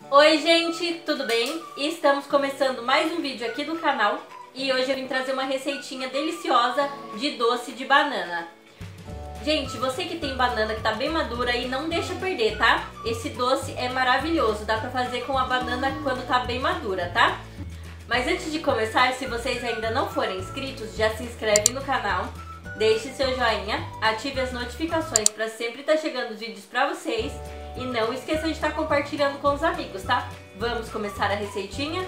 Oi gente, tudo bem? Estamos começando mais um vídeo aqui do canal e hoje eu vim trazer uma receitinha deliciosa de doce de banana. Gente, você que tem banana que tá bem madura aí, não deixa perder, tá? Esse doce é maravilhoso, dá pra fazer com a banana quando tá bem madura, tá? Mas antes de começar, se vocês ainda não forem inscritos, já se inscreve no canal, deixe seu joinha, ative as notificações para sempre estar chegando os vídeos pra vocês. E não esqueça de estar compartilhando com os amigos, tá? Vamos começar a receitinha?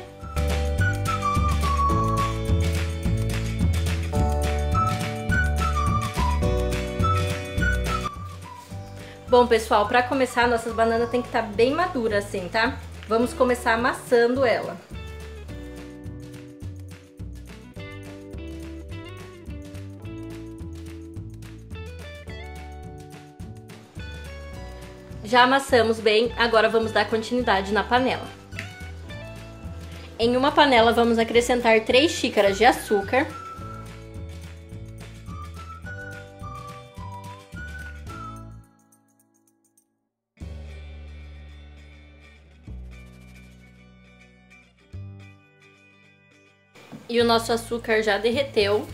Bom, pessoal, para começar, nossas bananas tem que estar bem maduras assim, tá? Vamos começar amassando ela. Já amassamos bem, agora vamos dar continuidade na panela. Em uma panela vamos acrescentar 3 xícaras de açúcar. E o nosso açúcar já derreteu.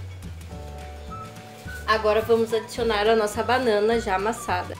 Agora vamos adicionar a nossa banana já amassada.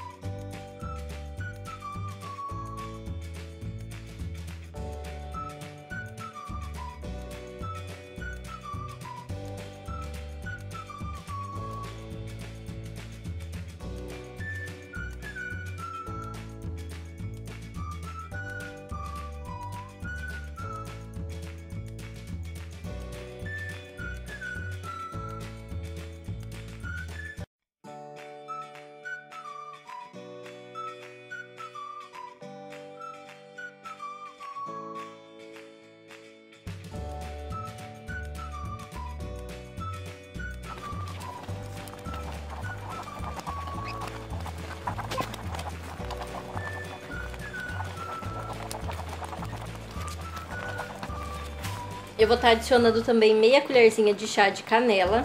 Eu vou estar adicionando também meia colherzinha de chá de canela.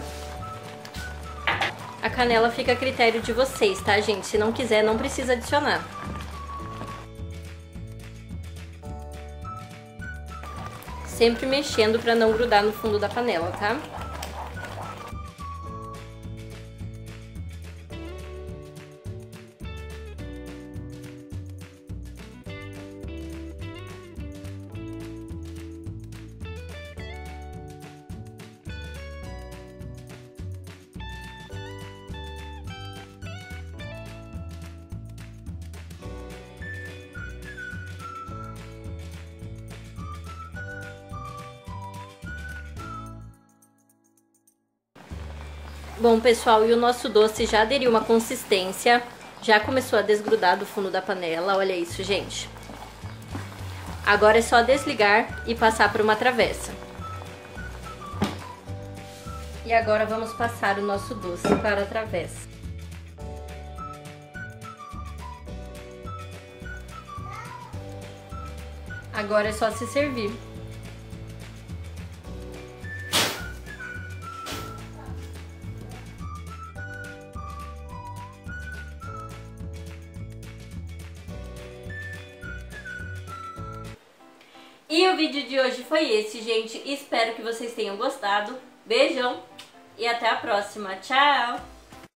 A canela fica a critério de vocês, tá, gente? Se não quiser, não precisa adicionar. Sempre mexendo para não grudar no fundo da panela, tá? Bom, pessoal, e o nosso doce já aderiu uma consistência, já começou a desgrudar do fundo da panela, olha isso, gente. Agora é só desligar e passar por uma travessa. E agora vamos passar o nosso doce para a travessa. Agora é só se servir. E o vídeo de hoje foi esse, gente. Espero que vocês tenham gostado. Beijão e até a próxima. Tchau!